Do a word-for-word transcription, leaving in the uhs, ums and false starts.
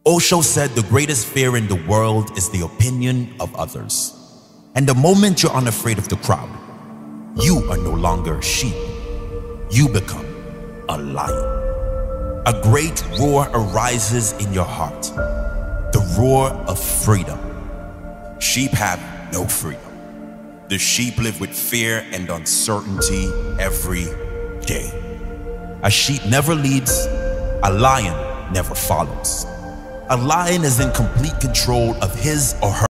Osho said the greatest fear in the world is the opinion of others. And the moment you're unafraid of the crowd, you are no longer a sheep. You become a lion. A great roar arises in your heart, the roar of freedom. Sheep have no freedom. The sheep live with fear and uncertainty every day. A sheep never leads, a lion never follows. A lion is in complete control of his or her